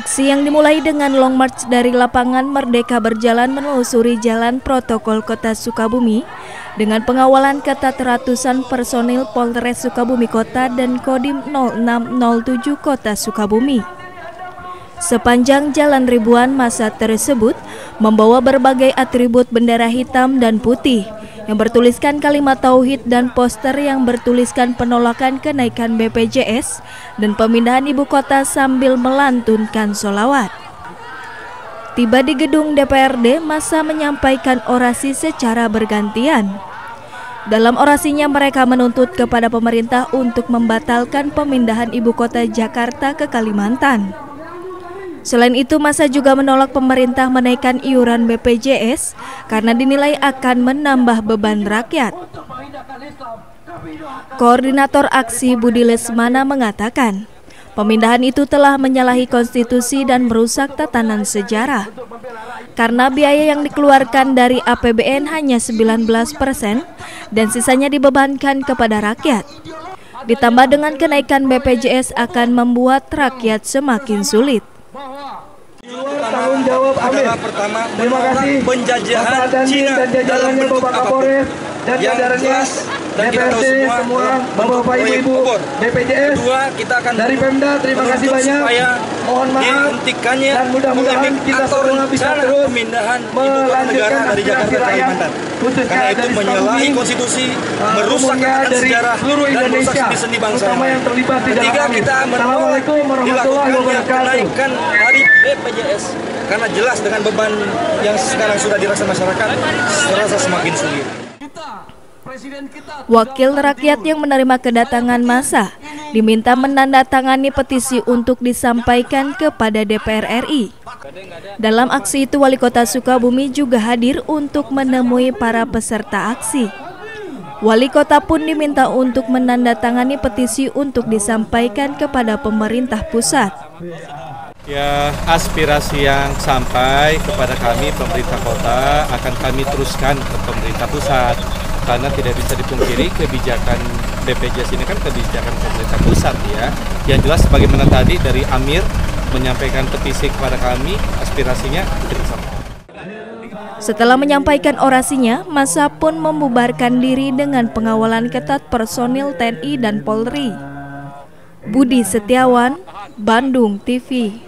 Aksi yang dimulai dengan long march dari lapangan Merdeka berjalan menelusuri jalan protokol Kota Sukabumi dengan pengawalan ketat ratusan personil Polres Sukabumi Kota dan Kodim 0607 Kota Sukabumi. Sepanjang jalan ribuan massa tersebut membawa berbagai atribut bendera hitam dan putih yang bertuliskan kalimat tauhid dan poster yang bertuliskan penolakan kenaikan BPJS dan pemindahan ibu kota sambil melantunkan sholawat. Tiba di gedung DPRD, massa menyampaikan orasi secara bergantian. Dalam orasinya mereka menuntut kepada pemerintah untuk membatalkan pemindahan ibu kota Jakarta ke Kalimantan. Selain itu, massa juga menolak pemerintah menaikkan iuran BPJS karena dinilai akan menambah beban rakyat. Koordinator aksi Budi Lesmana mengatakan, pemindahan itu telah menyalahi konstitusi dan merusak tatanan sejarah. Karena biaya yang dikeluarkan dari APBN hanya 19% dan sisanya dibebankan kepada rakyat. Ditambah dengan kenaikan BPJS akan membuat rakyat semakin sulit. Tanggung jawab adalah pertama menolak penjajahan Cina dalam bentuk apapun yang jelas dan kita tahu semua bentuk proyek obor. BPJS kedua, kita akan dari Pemda terima kasih banyak supaya mohon maaf dihentikannya dan mudah-mudahan kita semua bisa terus pemindahan ibu kota negara dari Jakarta ke Kalimantan karena itu menyalahi konstitusi, merusak sejarah dan merusak sendi bangsa. Ketiga, kita menolak dilakukannya kenaikan tarif BPJS karena jelas dengan beban yang sekarang sudah dirasa masyarakat terasa semakin sulit. Wakil rakyat yang menerima kedatangan massa diminta menandatangani petisi untuk disampaikan kepada DPR RI. Dalam aksi itu, Wali Kota Sukabumi juga hadir untuk menemui para peserta aksi. Wali Kota pun diminta untuk menandatangani petisi untuk disampaikan kepada pemerintah pusat. Ya, aspirasi yang sampai kepada kami pemerintah kota akan kami teruskan ke pemerintah pusat karena tidak bisa dipungkiri kebijakan BPJS ini kan kebijakan pemerintah pusat ya. Yang jelas bagaimana tadi dari Amir menyampaikan petisi kepada kami, aspirasinya kita sampaikan. Setelah menyampaikan orasinya, massa pun membubarkan diri dengan pengawalan ketat personil TNI dan Polri. Budi Setiawan, Bandung TV.